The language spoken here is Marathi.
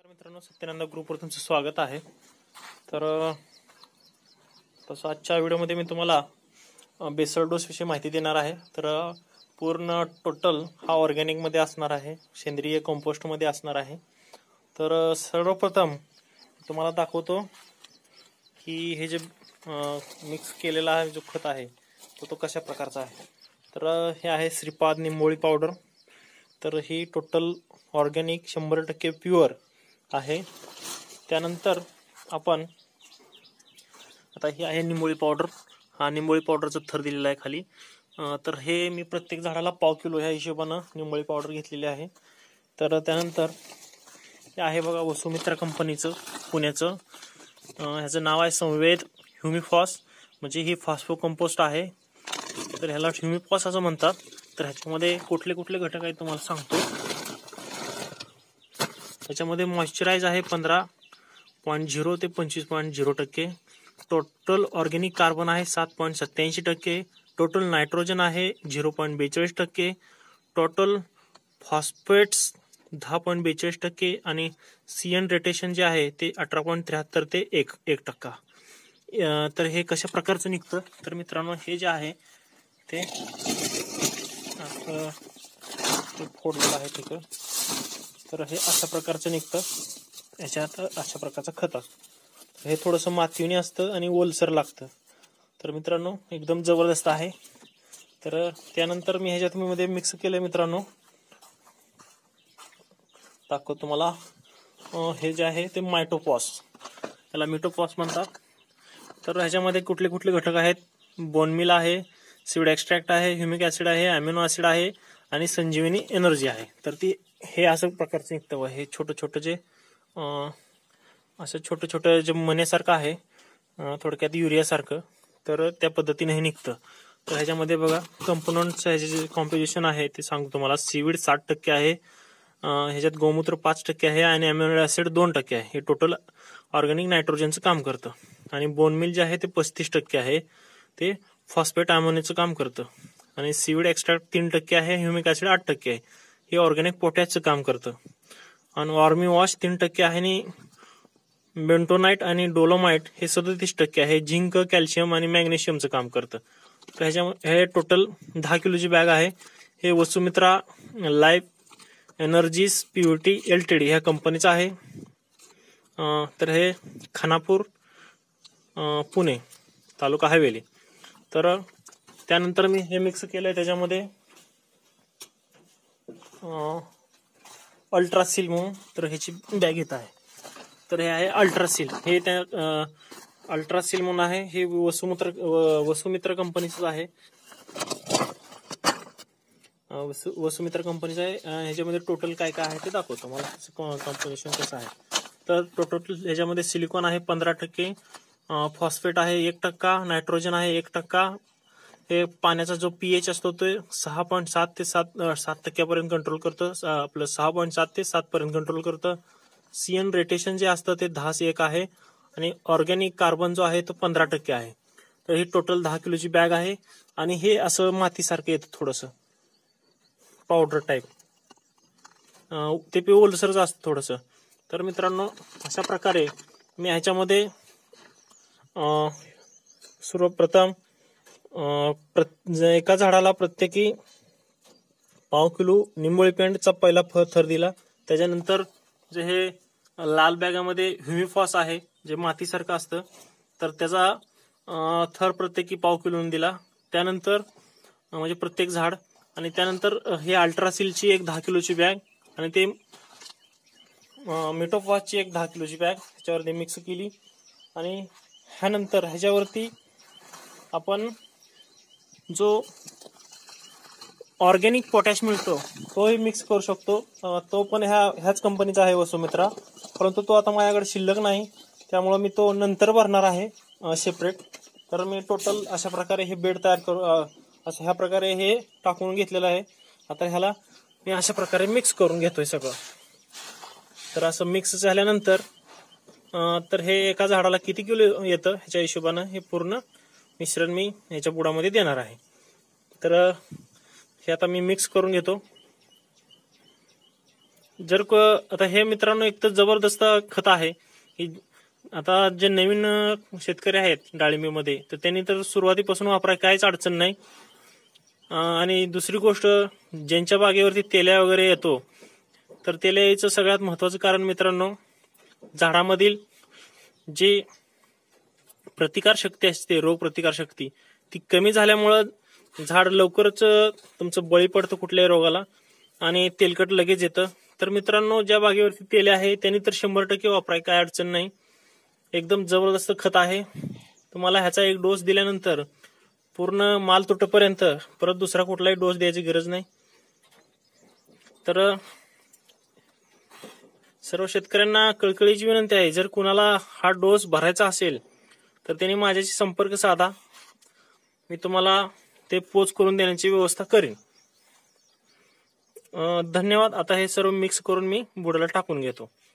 मित्रांनो, सत्यानंद ग्रुपवर तुमचं स्वागत आहे। तर तसं आजच्या व्हिडिओमध्ये मी तुम्हाला बेसल डोस विषयी माहिती देणार आहे। तर पूर्ण टोटल हा ऑर्गॅनिक मध्ये असणार आहे, सेंद्रिय कंपोस्ट मध्ये असणार आहे। तर सर्वप्रथम तुम्हाला दाखवतो की हे जे मिक्स केलेला आहे जो खत आहे तो कशा प्रकारचा आहे। तर हे आहे श्रीपाद निंबोळी पावडर। तर ही टोटल ऑर्गॅनिक 100% प्युअर आहे। त्यानंतर आपण आता ही आहे निंबोळी पावडर। हा निंबोळी पावडरचा थर दिलेला आहे खाली। तर हे मी प्रत्येक झाडाला पाव किलो ह्या हिशोबाने निंबोळी पावडर घेतलेली आहे। तर त्यानंतर हे आहे बघा वसुमित्रा कंपनीचं पुण्याचं, ह्याचं नाव आहे संवेद ह्युमिफॉस, म्हणजे ही फॉस्फो कंपोस्ट आहे। तर ह्याला ह्युमिफॉस असं म्हणतात। तर ह्याच्यामध्ये कुठले कुठले घटक आहेत तुम्हाला सांगतो। त्याच्यामध्ये मॉइश्चराइज आहे 15.0 ते 25.0%, टोटल ऑर्गॅनिक कार्बन आहे 7.87%, टोटल नायट्रोजन आहे 0.42%, टोटल फॉस्फेट्स 10.42% आणि सीएन रेटेशन जे आहे ते 18.73 ते 1%। तर हे कशा प्रकारचं निघतं तर मित्रांनो, हे जे आहे ते फोडलेलं आहे ठीक आहे। तर हे अशा प्रकारचं निघतं, याच्यात अशा प्रकारचं खत असतं। हे थोडंसं मातीने असतं आणि ओलसर लागतं। तर मित्रांनो एकदम जबरदस्त आहे। तर त्यानंतर मी ह्याच्यात मध्ये मिक्स केलंय मित्रांनो, दाखवतो तुम्हाला। हे जे आहे ते मायटोपॉस, त्याला मिटोपॉस म्हणतात। तर ह्याच्यामध्ये कुठले कुठले घटक आहेत, बोनमील आहे, सीड एक्स्ट्रॅक्ट आहे, ह्युमिक ऍसिड आहे, अमिनो ऍसिड आहे आणि संजीवनी एनर्जी आहे। तर ती हे असं प्रकारचं निघतं। हे छोटं छोटं जे असं छोटं छोटं जे मण्यासारखं आहे, थोडक्यात युरियासारखं, तर त्या पद्धतीने हे निघतं। तर ह्याच्यामध्ये बघा कंपोनंट्स ह्याचे जे कॉम्पोजिशन आहे ते सांगतो तुम्हाला। सीवीड 60% आहे, ह्याच्यात गोमूत्र 5% आहे आणि अमिनो ऍसिड 2% आहे। हे टोटल ऑर्गॅनिक नायट्रोजनचं काम करतं। आणि बोनमील जे आहे ते 35% आहे, ते फॉस्फेट अमोनियाचं काम करतं। आणि सीवीड एक्स्ट्रॅक्ट 3% आहे, ह्युमिक ऍसिड 8% आहे, हे ऑर्गॅनिक पोटॅशचं काम करतं। आणि वॉर्मी वॉश 3% आहे आणि बेंटोनाइट आणि डोलोमाइट हे 37% आहे, झिंक, कॅल्शियम आणि मॅग्नेशियमचं काम करतं। तर हे टोटल 10 किलोची बॅग आहे। हे Vasumitra life energies PVT LTD ह्या कंपनीचं आहे। तर हे खानापूर पुणे तालुका हवेली। तर त्यानंतर मी हे मिक्स केलंय त्याच्यामध्ये अल्ट्रासील म्हणून, तर ह्याची बॅग येत आहे। तर हे आहे अल्ट्रासील, हे त्या अल्ट्रासील म्हणून आहे, हे वसुमित्रा कंपनीचं आहे। वसुमित्रा कंपनीचं आहे। ह्याच्यामध्ये टोटल काय काय आहे ते दाखवतो मला, कॉम्पोजिशन कसं आहे। तर टोटल ह्याच्यामध्ये सिलिकॉन आहे 15%, फॉस्फेट आहे 1%, नायट्रोजन आहे 1%, हे पाण्याचा जो पीएच असतो तो 6.7 ते 7% पर्यंत कंट्रोल करतं, आपलं 6.7 ते 7 पर्यंत कंट्रोल करतं। सीएन रेटेशन जे असतं ते 10 से 1 आहे आणि ऑर्गॅनिक कार्बन जो आहे तो 15% आहे। तर ही टोटल 10 किलोची बॅग आहे। आणि हे असं मातीसारखं येतं, थोडंसं पावडर टाईप, ते ओलसरच असतं थोडंसं। तर मित्रांनो अशा प्रकारे मी ह्याच्यामध्ये सर्वप्रथम एका झाडाला प्रत्येकी पाव किलो निंबोळी पेंटचा पहिला थर दिला। त्याच्यानंतर जे हे लाल बॅगामध्ये ह्युमिफॉस आहे जे मातीसारखं असतं, तर त्याचा थर प्रत्येकी पाव किलोने दिला। त्यानंतर म्हणजे प्रत्येक झाड, आणि त्यानंतर हे अल्ट्रासीलची एक 10 किलोची बॅग आणि ते मिटोपॉसची एक 10 किलोची बॅग ह्याच्यावरती मिक्स केली। आणि ह्यानंतर ह्याच्यावरती आपण जो ऑर्गॅनिक पोटॅश मिळतो तोही मिक्स करू शकतो। तो पण ह्याच कंपनीचा आहे वसुमित्रा, परंतु तो आता माझ्याकडे शिल्लक नाही, त्यामुळे मी तो नंतर भरणार आहे सेपरेट। तर मी टोटल अशा प्रकारे हे बेड तयार करू, असं ह्या प्रकारे हे टाकून घेतलेलं आहे। आता ह्याला मी अशा प्रकारे मिक्स करून घेतोय सगळं। तर असं मिक्स झाल्यानंतर तर हे एका झाडाला किती किलो येतं ह्याच्या हिशोबानं हे पूर्ण मिश्रण मी ह्याच्या बुडामध्ये देणार आहे। तर हे आता मी मिक्स करून घेतो। आता हे मित्रांनो एक तर जबरदस्त खत आहे. आता जे नवीन शेतकरी आहेत डाळिंबीमध्ये तर त्यांनी तर सुरुवातीपासून वापराय काहीच अडचण नाही. आणि दुसरी गोष्ट, ज्यांच्या बागेवरती तेल्या वगैरे येतो तर तेल्या यायचं सगळ्यात महत्वाचं कारण मित्रांनो, झाडामधील जी प्रतिकार शक्ती असते, रोग प्रतिकार शक्ती ती कमी झाल्यामुळं झाड लवकरच तुमचं बळी पडतं कुठल्याही रोगाला आणि तेलकट लगेच येतं. तर मित्रांनो, ज्या बागेवरती तेले आहे त्यांनी तर 100% वापराय, काय अडचण नाही. एकदम जबरदस्त खत आहे. तुम्हाला ह्याचा एक डोस दिल्यानंतर पूर्ण माल तुटेपर्यंत परत दुसरा कुठलाही डोस द्यायची गरज नाही. तर सर्व शेतकऱ्यांना कळकळीची विनंती आहे, जर कुणाला हा डोस भरायचा असेल तर त्यांनी माझ्याशी संपर्क साधा, मी तुम्हाला ते पोच करून देण्याची व्यवस्था करेन. धन्यवाद. आता हे सर्व मिक्स करून मी बुडाला टाकून घेतो.